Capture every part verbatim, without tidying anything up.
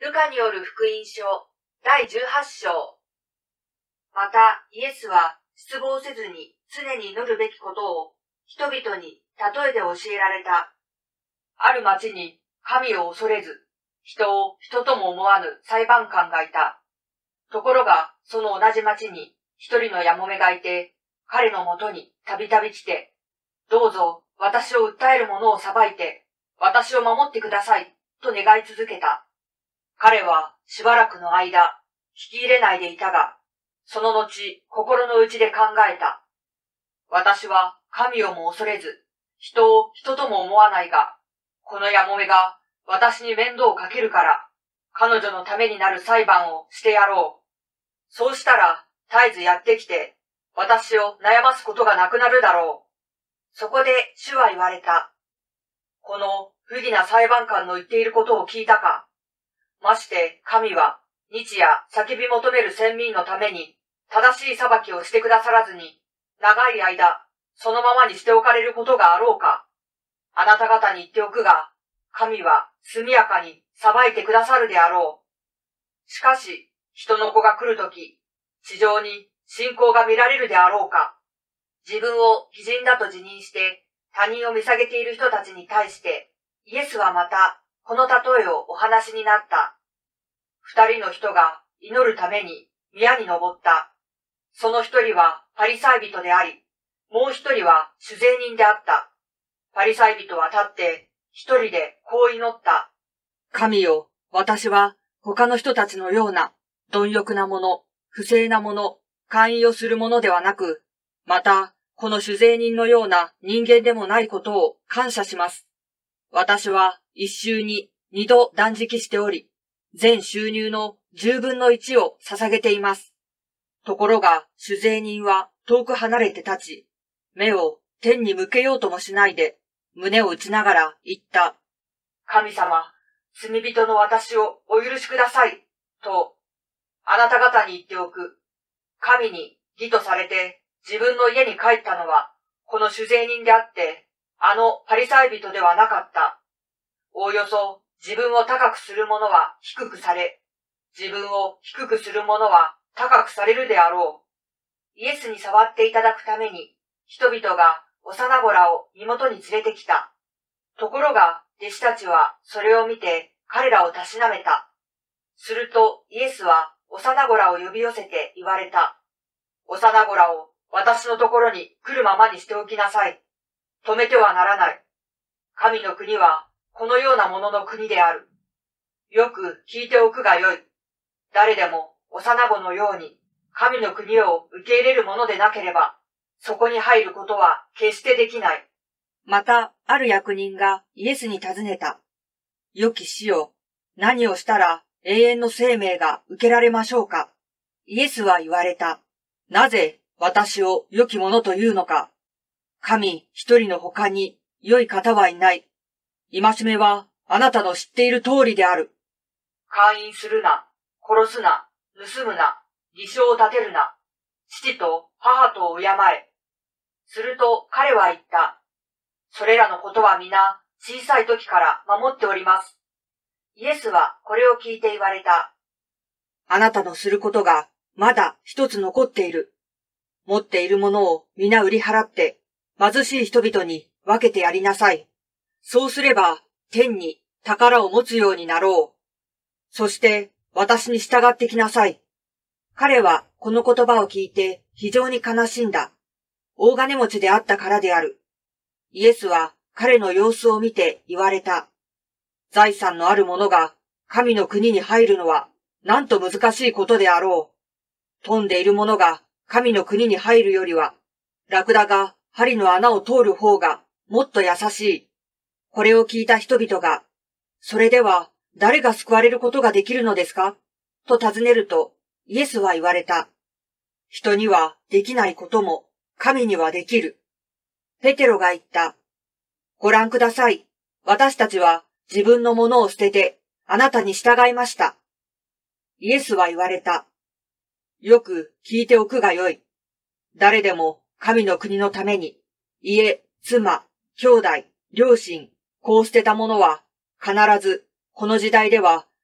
ルカによる福音書だいじゅうはち章。またイエスは失望せずに常に祈るべきことを人々に例えで教えられた。ある町に神を恐れず、人を人とも思わぬ裁判官がいた。ところがその同じ町に一人のやもめがいて、彼のもとにたびたび来て、どうぞ私を訴える者を裁いて、私を守ってくださいと願い続けた。彼はしばらくの間、聞き入れないでいたが、その後、心の内で考えた。私は神をも恐れず、人を人とも思わないが、このやもめが私に面倒をかけるから、彼女のためになる裁判をしてやろう。そうしたら、絶えずやってきて、私を悩ますことがなくなるだろう。そこで主は言われた。この不義な裁判官の言っていることを聞いたか。まして神は日夜叫び求める先民のために正しい裁きをしてくださらずに、長い間そのままにしておかれることがあろうか。あなた方に言っておくが、神は速やかに裁いてくださるであろう。しかし人の子が来るとき、地上に信仰が見られるであろうか。自分を義人だと自認して他人を見下げている人たちに対して、イエスはまたこの例えをお話になった。二人の人が祈るために宮に登った。その一人はパリサイ人であり、もう一人は主税人であった。パリサイ人は立って一人でこう祈った。神よ、私は他の人たちのような貪欲なもの、不正なもの、姦淫をするものではなく、またこの主税人のような人間でもないことを感謝します。私は一週に二度断食しており、全収入の十分の一を捧げています。ところが主税人は遠く離れて立ち、目を天に向けようともしないで、胸を打ちながら言った。神様、罪人の私をお許しください、と、あなた方に言っておく。神に義とされて自分の家に帰ったのは、この主税人であって、あのパリサイ人ではなかった。おおよそ自分を高くする者は低くされ、自分を低くする者は高くされるであろう。イエスに触っていただくために、人々が幼子らを身元に連れてきた。ところが弟子たちはそれを見て彼らをたしなめた。するとイエスは幼子らを呼び寄せて言われた。幼子らを私のところに来るままにしておきなさい。止めてはならない。神の国はこのようなものの国である。よく聞いておくがよい。誰でも幼子のように神の国を受け入れるものでなければ、そこに入ることは決してできない。また、ある役人がイエスに尋ねた。良き師よ、何をしたら永遠の生命が受けられましょうか。イエスは言われた。なぜ私を良き者というのか。神一人の他に良い方はいない。戒めはあなたの知っている通りである。姦淫するな、殺すな、盗むな、偽証を立てるな、父と母とを敬え。すると彼は言った。それらのことは皆小さい時から守っております。イエスはこれを聞いて言われた。あなたのすることがまだ一つ残っている。持っているものを皆売り払って貧しい人々に分けてやりなさい。そうすれば天に宝を持つようになろう。そして私に従ってきなさい。彼はこの言葉を聞いて非常に悲しんだ。大金持ちであったからである。イエスは彼の様子を見て言われた。財産のある者が神の国に入るのはなんと難しいことであろう。富んでいる者が神の国に入るよりは、ラクダが針の穴を通る方がもっと優しい。これを聞いた人々が、それでは誰が救われることができるのですかと尋ねると、イエスは言われた。人にはできないことも神にはできる。ペテロが言った。ご覧ください。私たちは自分のものを捨ててあなたに従いました。イエスは言われた。よく聞いておくがよい。誰でも神の国のために、家、妻、兄弟、両親、子を捨てた者は、必ずこの時代では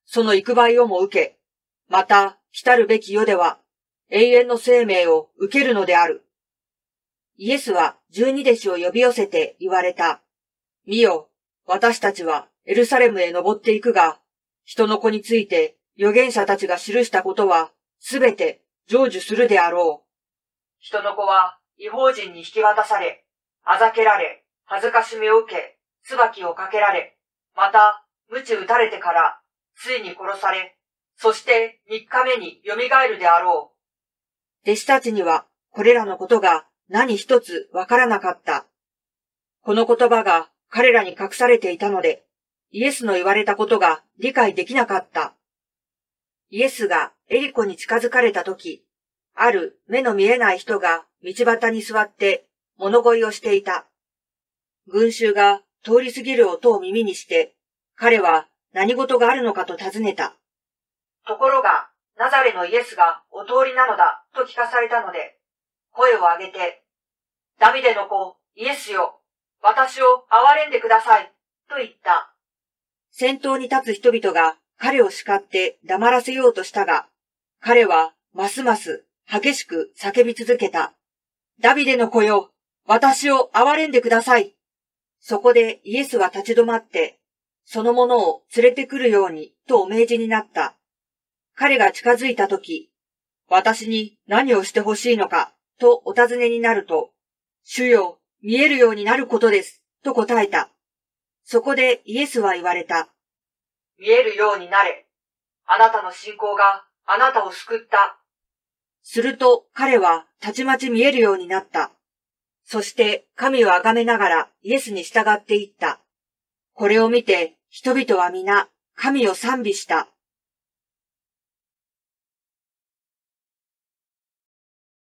その幾倍をも受け、また来たるべき世では永遠の生命を受けるのである。イエスは十二弟子を呼び寄せて言われた。見よ、私たちはエルサレムへ登っていくが、人の子について預言者たちが記したことはすべて成就するであろう。人の子は異邦人に引き渡され、あざけられ、恥ずかしみを受け、椿をかけられ、また、鞭打たれてから、ついに殺され、そして三日目に蘇るであろう。弟子たちには、これらのことが何一つわからなかった。この言葉が彼らに隠されていたので、イエスの言われたことが理解できなかった。イエスがエリコに近づかれたとき、ある目の見えない人が道端に座って物乞いをしていた。群衆が通り過ぎる音を耳にして、彼は何事があるのかと尋ねた。ところが、ナザレのイエスがお通りなのだと聞かされたので、声を上げて、ダビデの子、イエスよ、私を憐れんでください、と言った。先頭に立つ人々が彼を叱って黙らせようとしたが、彼はますます激しく叫び続けた。ダビデの子よ、私を憐れんでください。そこでイエスは立ち止まって、その者を連れてくるようにとお命じになった。彼が近づいたとき、私に何をしてほしいのかとお尋ねになると、主よ、見えるようになることです、と答えた。そこでイエスは言われた。見えるようになれ。あなたの信仰があなたを救った。すると彼はたちまち見えるようになった。そして神をあがめながらイエスに従っていった。これを見て人々は皆神を賛美した。